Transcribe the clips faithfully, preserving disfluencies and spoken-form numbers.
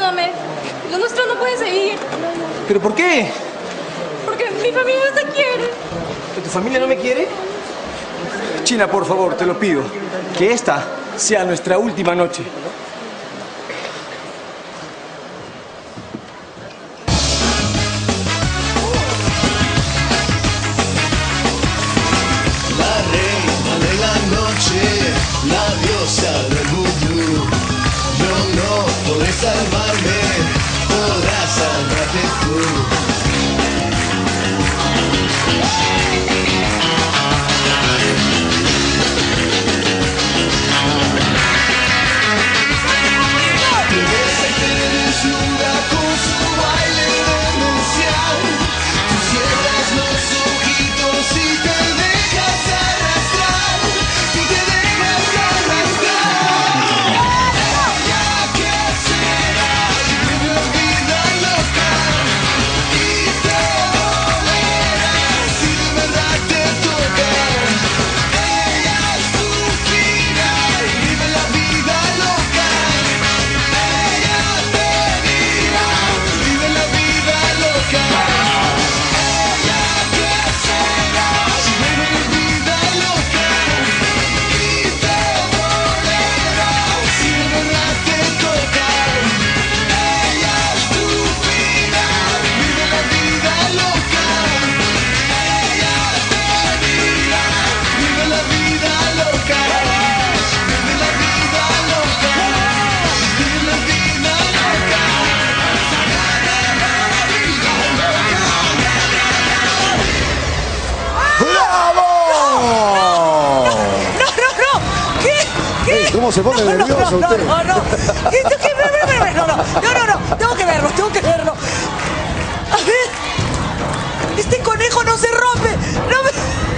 Perdóname. Lo nuestro no puede seguir. ¿Pero por qué? Porque mi familia no te quiere. ¿Tu familia no me quiere? China, por favor, te lo pido. Que esta sea nuestra última noche. La reina de la noche, la diosa del vudú. Yo no podré salvarme, podrás salvarte tú. ¿Cómo se pone no, nervioso no, usted? No, no, no. ¿Qué, qué, no, no, no, no, no, no, tengo que verlo, tengo que verlo. A ver, este conejo no se rompe. No me...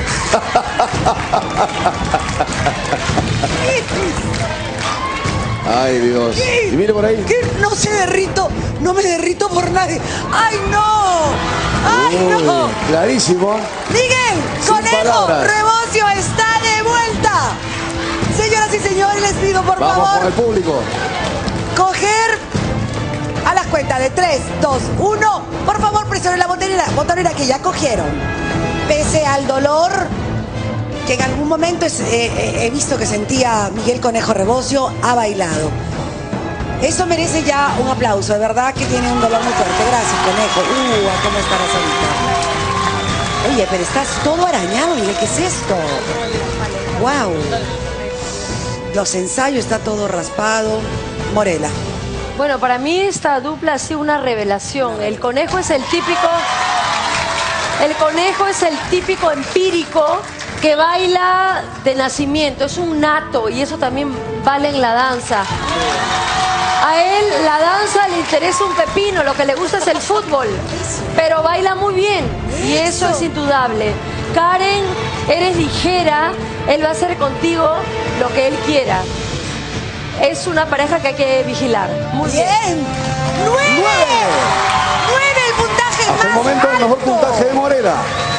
Ay, Dios. ¿Qué? Y mire por ahí. ¿Qué? No se derrito, no me derrito por nadie. ¡Ay, no! ¡Ay, Uy, no! clarísimo. Miguel, Sin Conejo palabras. Rebocio está de vuelta. Señoras y señores, les pido por Vamos favor con el público. coger a las cuentas de tres, dos, uno. Por favor, presionen la botonera, botonera que ya cogieron. Pese al dolor que en algún momento es, eh, eh, he visto que sentía Miguel Conejo Rebocio, ha bailado. Eso merece ya un aplauso, de verdad que tiene un dolor muy fuerte. Gracias, Conejo. Uh, ¿cómo estarás ahorita? Oye, pero estás todo arañado, Miguel, ¿qué es esto? Wow. Los ensayos, está todo raspado. Morela. Bueno, para mí esta dupla ha sido una revelación. El Conejo es el típico... El Conejo es el típico empírico que baila de nacimiento. Es un nato y eso también vale en la danza. A él la danza le interesa un pepino, lo que le gusta es el fútbol. Pero baila muy bien y eso es indudable. Karen, eres ligera, él va a hacer contigo lo que él quiera. Es una pareja que hay que vigilar. Muy bien. Bien. ¡Nueve! ¡Nueve! ¡Nueve el puntaje Hasta más el momento el mejor alto! puntaje de Morela.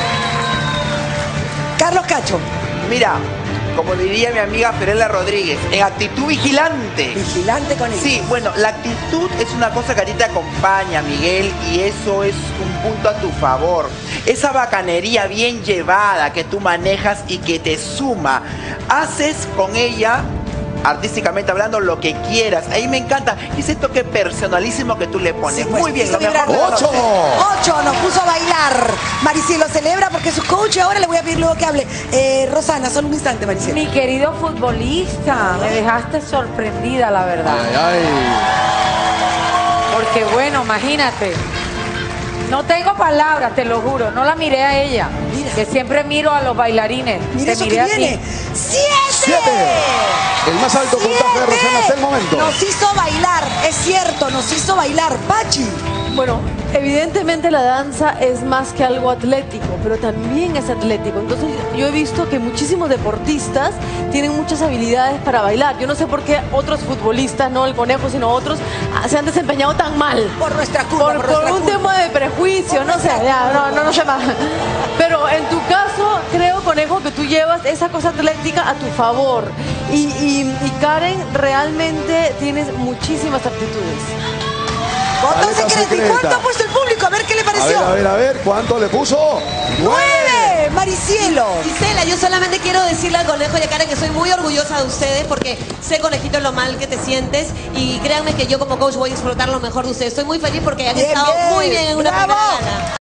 Carlos Cacho. Mira, como diría mi amiga Ferela Rodríguez, en actitud vigilante. Vigilante con él. Sí, bueno, la actitud es una cosa que a ti te acompaña, Miguel, y eso es un punto a tu favor. Esa bacanería bien llevada que tú manejas y que te suma, haces con ella, artísticamente hablando, lo que quieras. Ahí me encanta ese toque personalísimo que tú le pones. Sí, pues, Muy bien, hizo lo mejor. vibrar. ¡Ocho! Ocho, nos puso a bailar. Maricielo celebra porque es su coach y ahora le voy a pedir luego que hable. Eh, Rosana, solo un instante, Maricielo. Mi querido futbolista, me dejaste sorprendida, la verdad. Ay, ay. Porque bueno, imagínate. No tengo palabras, te lo juro. No la miré a ella. Mira. Que siempre miro a los bailarines. Mira Te eso miré que a ti. viene. ¡Siete! ¡Siete! El más alto puntaje de Rosana hasta el momento. Nos hizo bailar, es cierto, nos hizo bailar. Pachi. Bueno, evidentemente la danza es más que algo atlético, pero también es atlético. Entonces yo he visto que muchísimos deportistas tienen muchas habilidades para bailar. Yo no sé por qué otros futbolistas, no el Conejo, sino otros, ah, se han desempeñado tan mal. Por nuestra culpa, Por, por por nuestra un culpa. tema de prejuicio, Por no sé, nuestra ya, culpa. no, no, no sé más. Pero en tu caso, creo, Conejo, que tú llevas esa cosa atlética a tu favor. Y, y, y Karen, realmente tienes muchísimas aptitudes. Voto Paleta secreto. ¿Y secreta. cuánto ha puesto el público? A ver qué le A ver, pareció. a ver, a ver, ¿cuánto le puso? ¡Nueve! Maricielo. Gisela, yo solamente quiero decirle al conejo y a Karen que soy muy orgullosa de ustedes porque sé, conejito, lo mal que te sientes y créanme que yo como coach voy a explotar lo mejor de ustedes. Estoy muy feliz porque han Bien, estado bien. muy bien en una ¡Bravo! primera gala.